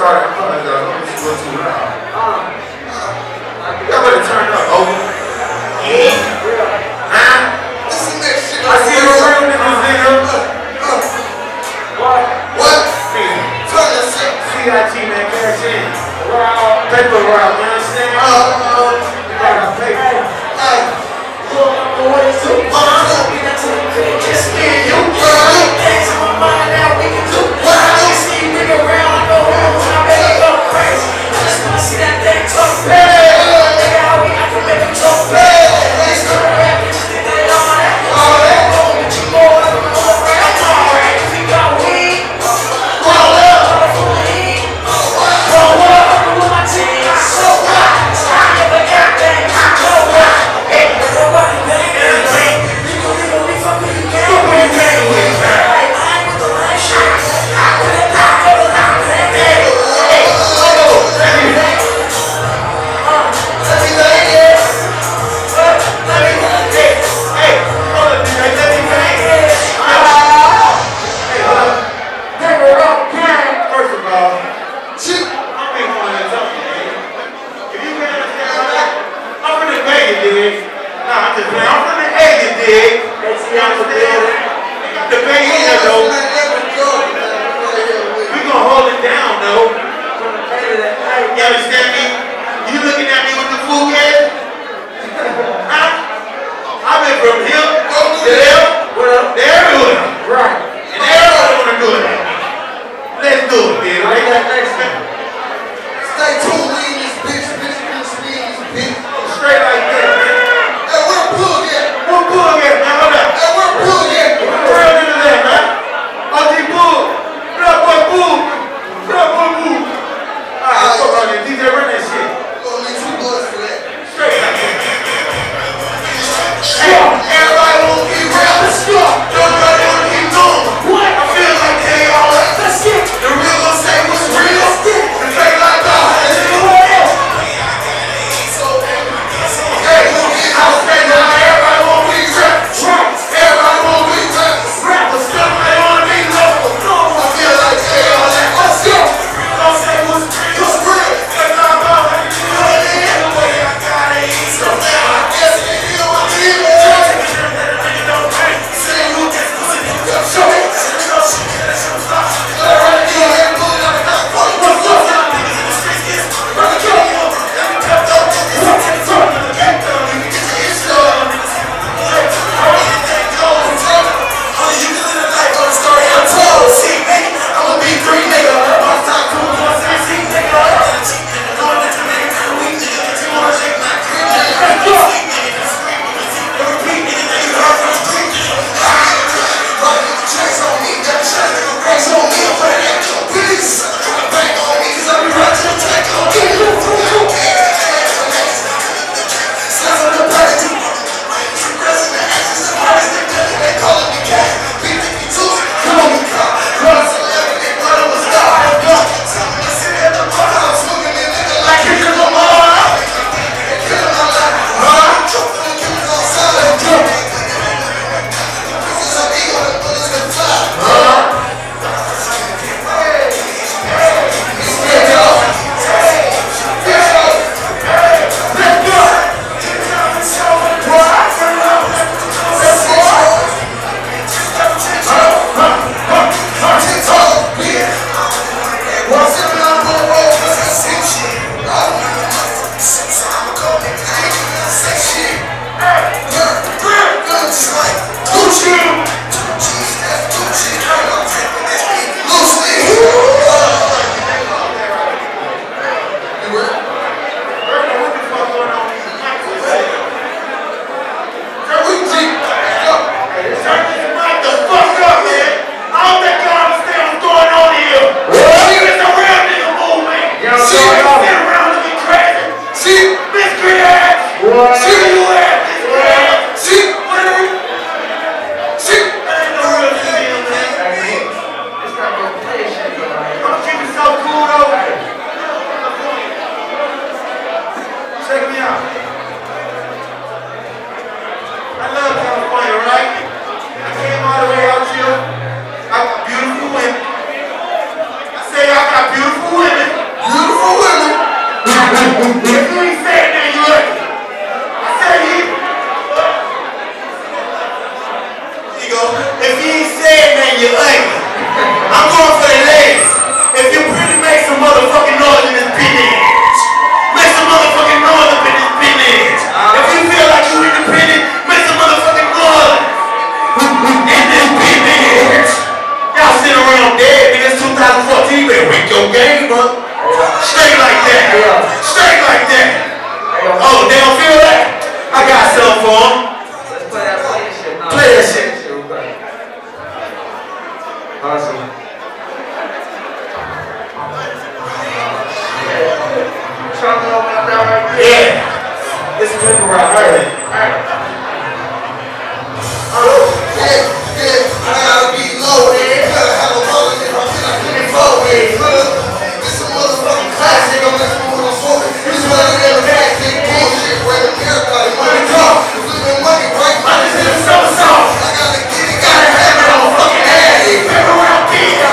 sorry, I apologize. I'm just going too loud. Y'all better turn up, over. Yeah. Huh? Listen to that shit. I see the real niggas, nigga. What? Turn that shit. CIT, man, cash in. Paper route, you understand? You gotta pay. Hey. What is it? Kiss me and you, girl. Things on my mind now we can do. You see me around, I go home, I better go crazy. I just wanna see that thing talk. Hey. go. If you ain't saying that, you're ugly. I'm going for the ladies. If you're pretty, make some motherfucking noise in this bitch. Make some motherfucking noise up in this bitch. If you feel like you independent, make some motherfucking noise in this bitch. Y'all sit around dead, nigga. It's 2014. You better wake your game up. Straight like that. Straight like that. Oh, they don't feel that? I got something for them. Let's play that shit. Play that shit. Awesome. Yeah. This is paper route, right? Yeah, I gotta be loaded. Gotta have a bullet if I feel like getting forward. This a motherfucking classic. I'm not what I'm smoking. This is what I never had. Big bullshit. Where the everybody money talk. Flipping money right. I just did a summer song. I gotta get it. Gotta have it on fucking ass. Paper route,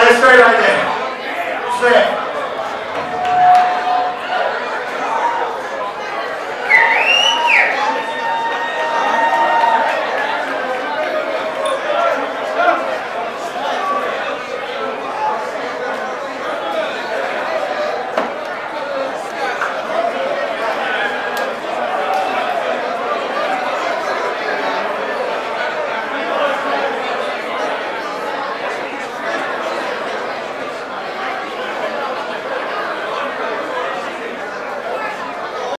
Let's stay right there. Stay.